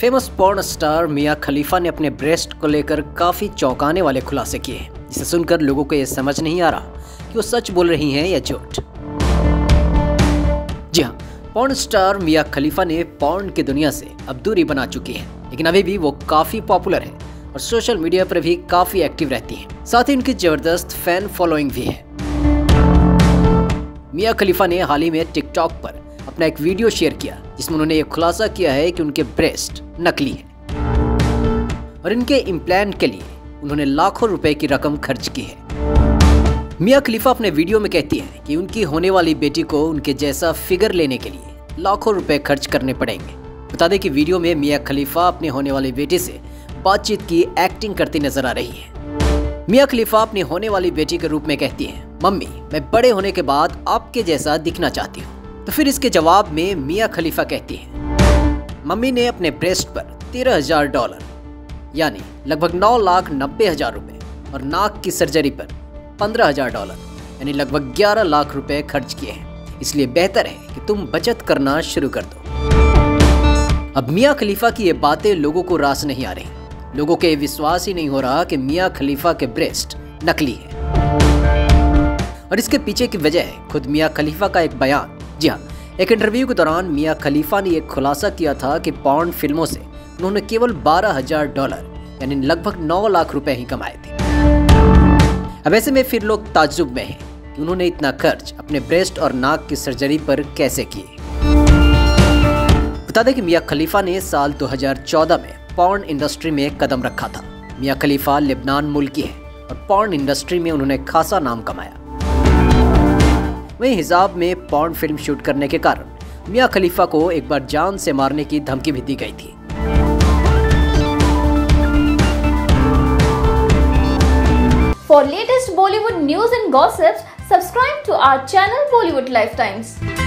Famous porn star Mia Khalifa ने अपने breast को लेकर काफी चौंकाने वाले खुलासे किए हैं, जिसे सुनकर लोगों को यह समझ नहीं आ रहा कि वो सच बोल रही हैं या झूठ। जी हाँ, पॉर्न स्टार मिया खलीफा ने पॉर्न की दुनिया से अब दूरी बना चुकी है, लेकिन अभी भी वो काफी पॉपुलर है और सोशल मीडिया पर भी काफी एक्टिव रहती हैं। साथ ही उनकी जबरदस्त फैन फॉलोइंग भी है। मिया खलीफा ने हाल ही में टिकटॉक पर अपना एक वीडियो शेयर किया, जिसमें उन्होंने ये खुलासा किया है कि उनके ब्रेस्ट नकली है और इनके इम्प्लांट के लिए उन्होंने लाखों रुपए की रकम खर्च की है। मिया खलीफा अपने वीडियो में कहती हैं कि उनकी होने वाली बेटी को उनके जैसा फिगर लेने के लिए लाखों रुपए खर्च करने पड़ेंगे। बता दें कि वीडियो में मिया खलीफा अपने होने वाली बेटी से बातचीत की एक्टिंग करती नजर आ रही है। मिया खलीफा अपनी होने वाली बेटी के रूप में कहती हैं, मम्मी मैं बड़े होने के बाद आपके जैसा दिखना चाहती हूँ। तो फिर इसके जवाब में मिया खलीफा कहती हैं, मम्मी ने अपने ब्रेस्ट पर $13,000 यानी लगभग 9,90,000 रुपए और नाक की सर्जरी पर $15,000 यानी लगभग 11 लाख रुपए खर्च किए हैं। इसलिए बेहतर है कि तुम बचत करना शुरू कर दो। अब मिया खलीफा की ये बातें लोगों को रास नहीं आ रही। लोगों के विश्वास ही नहीं हो रहा कि मिया खलीफा के ब्रेस्ट नकली है और इसके पीछे की वजह है खुद मिया खलीफा का एक बयान। जी हाँ, एक इंटरव्यू के दौरान मिया खलीफा ने एक खुलासा किया था कि पॉर्न फिल्मों से उन्होंने केवल $12,000 यानी लगभग 9 लाख रुपए ही कमाए थे। अब ऐसे में फिर लोग ताज्जुब में हैं कि उन्होंने इतना खर्च अपने ब्रेस्ट और नाक की सर्जरी पर कैसे किए। बता दें कि मिया खलीफा ने साल 2014 में पॉर्न इंडस्ट्री में कदम रखा था। मिया खलीफा लेबनान मूल की है और पॉर्न इंडस्ट्री में उन्होंने खासा नाम कमाया। वहीं हिजाब में पॉर्न फिल्म शूट करने के कारण मिया खलीफा को एक बार जान से मारने की धमकी भी दी गई थी। For latest Bollywood news and gossips, subscribe to our channel Bollywood Lifetimes.